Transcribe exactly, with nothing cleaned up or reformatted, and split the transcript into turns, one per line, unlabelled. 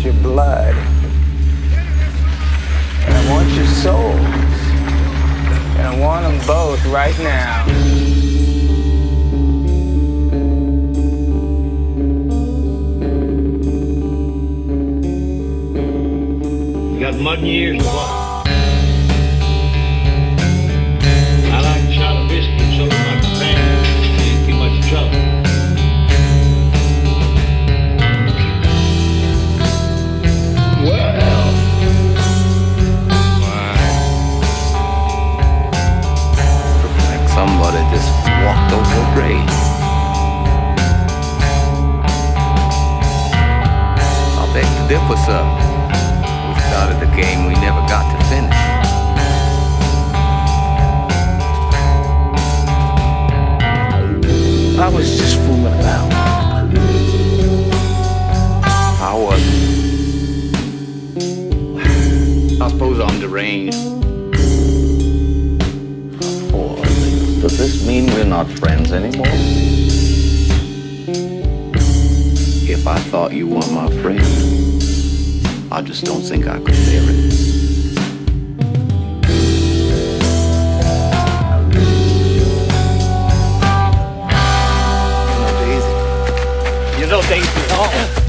your blood. And I want your souls. And I want them both right now.
You got mud in your ears or what? I like a shot of whiskey and so does my companion. Ain't too much trouble.
Well,
Looks like somebody just walked over a grave. I beg to differ, sir. We started a game we never got to finish.
I was just fooling around.
How was it? I suppose I'm deranged. Oh, does this mean we're not friends anymore? If I thought you were my friend, I just don't think I could bear it.
You know Daisy at all.